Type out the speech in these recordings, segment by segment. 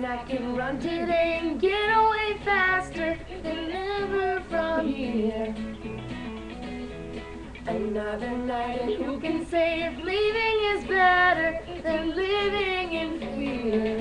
I can run today and get away faster than ever from here. Another night, and who can say if leaving is better than living in fear?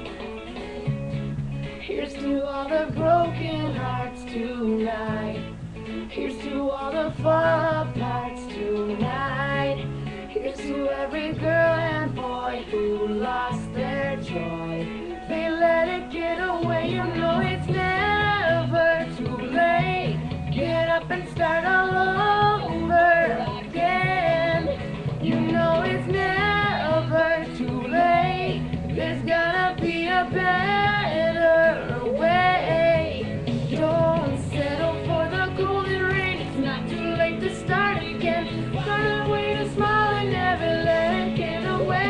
Here's to all the broken hearts tonight. Here's to all the fall apart tonight. Here's to every girl and boy who lost their joy. They let it get away, you know it's never too late. Get up and start all over again. You know it's never too late. There's gotta be a better way. Don't settle for the golden rain. It's not too late to start again. Find a way to smile and never let it get away.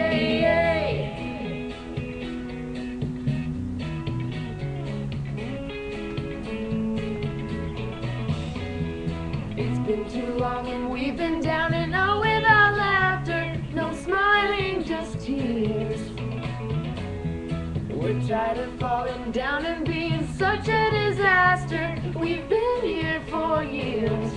It's been too long and we've been down and out without laughter. No smiling, just tears. We're tired of falling down and being such a disaster. We've been here for years.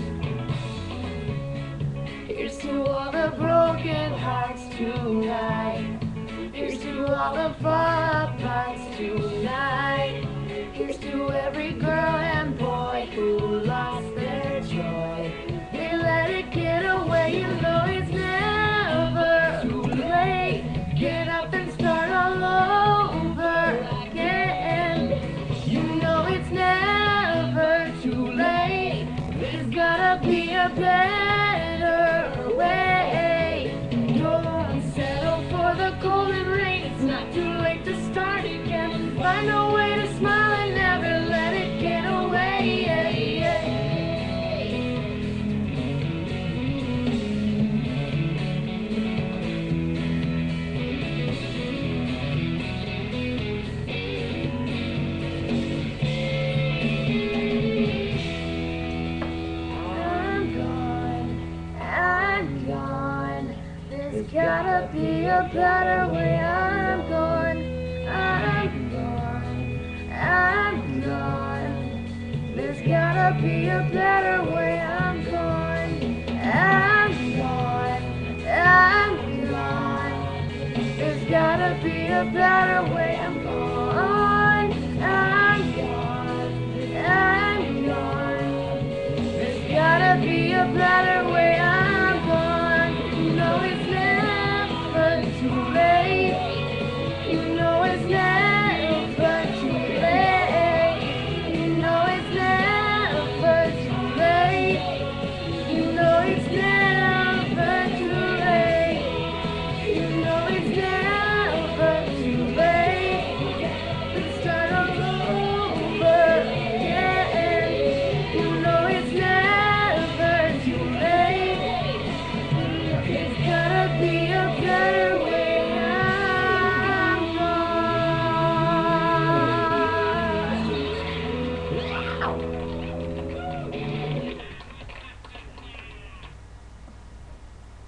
Here's to all the broken hearts tonight. Here's to all the fall aparts tonight. Here's to every girl and boy who lost their joy. They let it get away, you know it's never too late. Get up and start all over again. You know it's never too late. There's gotta be a better way. Don't settle for the golden rain. It's not too late to start again. Find a way to smile and never let it get away. I'm gone. There's gotta be a better way. I'm gone. I'm gone. There's gotta be a better way. I'm gone. I'm gone. There's gotta be a better way. I'm gone. I'm gone. There's gotta be a